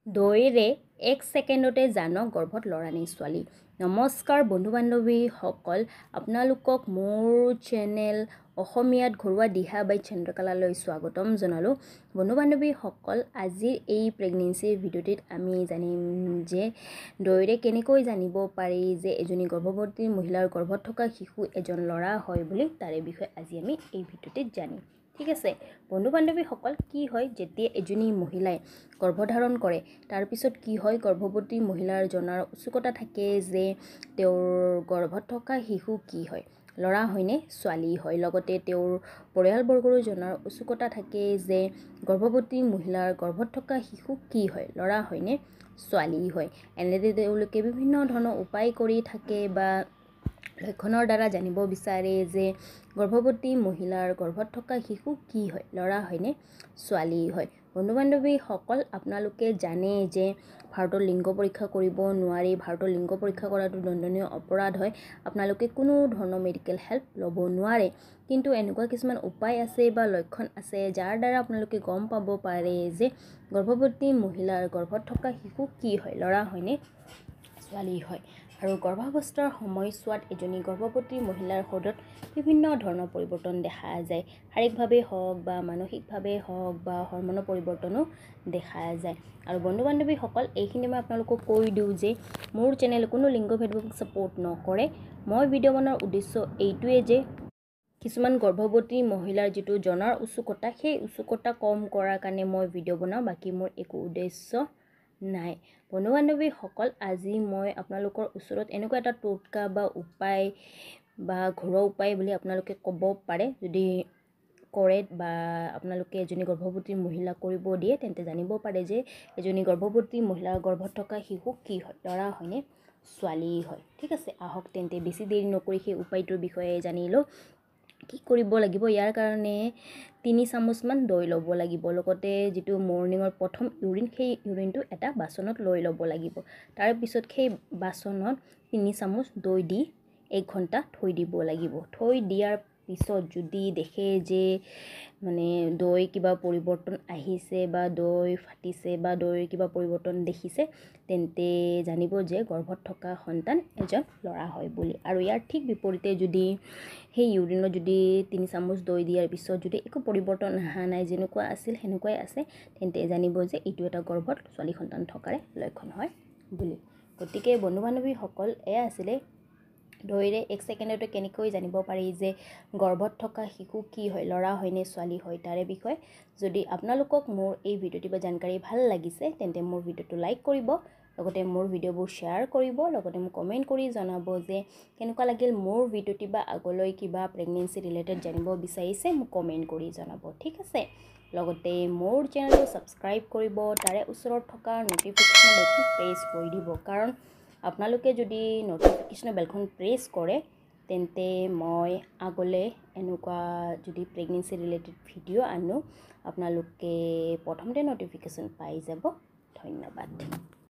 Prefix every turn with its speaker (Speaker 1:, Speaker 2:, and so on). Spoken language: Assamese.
Speaker 1: দৈৰে 1 ছেকেণ্ডতে জানক গৰ্ভত ল'ৰা নে ছোৱালী। নমস্কাৰ বন্ধু বান্ধৱীসকল, আপোনালোকক মোৰ চেনেল অসমীয়াত ঘৰুৱা দিহা বাই চন্দ্ৰকলালৈ স্বাগতম জনালোঁ। বন্ধু বান্ধৱীসকল, আজিৰ এই প্ৰেগনেঞ্চিৰ ভিডিঅ'টিত আমি জানিম যে দৈৰে কেনেকৈ জানিব পাৰি যে এজনী গৰ্ভৱতী মহিলাৰ গৰ্ভত থকা শিশু এজন ল'ৰা হয় বুলি। তাৰে বিষয়ে আজি আমি এই ভিডিঅ'টিত জানিম। ঠিক আছে বন্ধু বান্ধৱীসকল, কি হয় যেতিয়া এজনী মহিলাই গৰ্ভধাৰণ কৰে তাৰ পিছত কি হয়, গৰ্ভৱতী মহিলাৰ জনাৰ উৎসুকতা থাকে যে তেওঁৰ গৰ্ভত থকা শিশু কি হয়, ল'ৰা হয়নে ছোৱালী হয়। লগতে তেওঁৰ পৰিয়ালবৰ্গৰো জনাৰ উৎসুকতা থাকে যে গৰ্ভৱতী মহিলাৰ গৰ্ভত থকা শিশু কি হয়, ল'ৰা হয়নে ছোৱালী হয়। এনেদৰে তেওঁলোকে বিভিন্ন ধৰণৰ উপায় কৰি থাকে বা লক্ষণৰ দ্বাৰা জানিব বিচাৰে যে গৰ্ভৱতী মহিলাৰ গৰ্ভত থকা শিশু কি হয়, ল'ৰা হয়নে ছোৱালী হয়। বন্ধু বান্ধৱীসকল, আপোনালোকে জানে যে ভাৰতৰ লিংগ পৰীক্ষা কৰিব নোৱাৰি। ভাৰতৰ লিংগ পৰীক্ষা কৰাটো দণ্ডনীয় অপৰাধ হয়। আপোনালোকে কোনো ধৰণৰ মেডিকেল হেল্প ল'ব নোৱাৰে। কিন্তু এনেকুৱা কিছুমান উপায় আছে বা লক্ষণ আছে যাৰ দ্বাৰা আপোনালোকে গম পাব পাৰে যে গৰ্ভৱতী মহিলাৰ গৰ্ভত থকা শিশু কি হয়, ল'ৰা হয়নে ছোৱালী হয়। আৰু গৰ্ভাৱস্থাৰ সময়ছোৱাত এজনী গৰ্ভৱতী মহিলাৰ শৰীৰত বিভিন্ন ধৰণৰ পৰিৱৰ্তন দেখা যায়। শাৰীৰিকভাৱে হওক বা মানসিকভাৱে হওক বা হৰমনৰ পৰিৱৰ্তনো দেখা যায়। আৰু বন্ধু বান্ধৱীসকল, এইখিনি মই আপোনালোকক কৈ দিওঁ যে মোৰ চেনেল কোনো লিংগ ভেদক ছাপোৰ্ট নকৰে। মই ভিডিঅ' বনোৱাৰ উদ্দেশ্য এইটোৱে যে কিছুমান গৰ্ভৱতী মহিলাৰ যিটো জনাৰ উৎসুকতা, সেই উৎসুকতা কম কৰাৰ কাৰণে মই ভিডিঅ' বনাওঁ, বাকী মোৰ একো উদ্দেশ্য নাই। বন্ধু বান্ধৱীসকল, আজি মই আপোনালোকৰ ওচৰত এনেকুৱা এটা টোটকা বা উপায় বা ঘৰুৱা উপায় বুলি আপোনালোকে ক'ব পাৰে, যদি কৰে বা আপোনালোকে এজনী গৰ্ভৱতী মহিলাক কৰিব দিয়ে তেন্তে জানিব পাৰে যে এজনী গৰ্ভৱতী মহিলাৰ গৰ্ভত থকা শিশু কি হয়, ল'ৰা হয়নে ছোৱালী হয়। ঠিক আছে, আহক তেন্তে বেছি দেৰি নকৰি সেই উপায়টোৰ বিষয়ে জানি লওঁ। কি কৰিব লাগিব, ইয়াৰ কাৰণে 3 চামুচমান দৈ ল'ব লাগিব। লগতে যিটো মৰ্ণিঙৰ প্ৰথম ইউৰিন, সেই ইউৰিনটো এটা বাচনত লৈ ল'ব লাগিব। তাৰপিছত সেই বাচনত 3 চামুচ দৈ দি 1 ঘণ্টা থৈ দিব লাগিব। থৈ দিয়াৰ পিছত যদি দেখে যে মানে দৈ কিবা পৰিৱৰ্তন আহিছে বা দৈ ফাটিছে বা দৈৰ কিবা পৰিৱৰ্তন দেখিছে, তেন্তে জানিব যে গৰ্ভত থকা সন্তান এজন ল'ৰা হয় বুলি। আৰু ইয়াৰ ঠিক বিপৰীতে যদি সেই ইউৰিনত যদি 3 চামুচ দৈ দিয়াৰ পিছত যদি একো পৰিৱৰ্তন অহা নাই, যেনেকুৱা আছিল সেনেকুৱাই আছে, তেন্তে জানিব যে এইটো এটা গৰ্ভত ছোৱালী সন্তান থকাৰে লক্ষণ হয় বুলি। গতিকে বন্ধু বান্ধৱীসকল, এয়া আছিলে দৈৰে 1 ছেকেণ্ডতে কেনেকৈ জানিব পাৰি যে গৰ্ভত থকা শিশু কি হয়, ল'ৰা হয়নে ছোৱালী হয়, তাৰে বিষয়ে। যদি আপোনালোকক মোৰ এই ভিডিঅ'টি বা জানকাৰী ভাল লাগিছে তেন্তে মোৰ ভিডিঅ'টো লাইক কৰিব, লগতে মোৰ ভিডিঅ'বোৰ শ্বেয়াৰ কৰিব, লগতে মোক কমেণ্ট কৰি জনাব যে কেনেকুৱা লাগিল মোৰ ভিডিঅ'টি বা আগলৈ কিবা প্ৰেগনেঞ্চি ৰিলেটেড জানিব বিচাৰিছে মোক কমেণ্ট কৰি জনাব। ঠিক আছে, লগতে মোৰ চেনেলটো ছাবস্ক্ৰাইব কৰিব, তাৰে ওচৰত থকা ন'টিফিকেশ্যন বেলখন প্ৰেছ কৰি দিব। কাৰণ আপোনালোকে যদি ন'টিফিকেশ্যন বেলখন প্ৰেছ কৰে তেন্তে মই আগলৈ এনেকুৱা যদি প্ৰেগনেঞ্চি ৰিলেটেড ভিডিঅ' আনো আপোনালোকে প্ৰথমতে ন'টিফিকেশ্যন পাই যাব। ধন্যবাদ।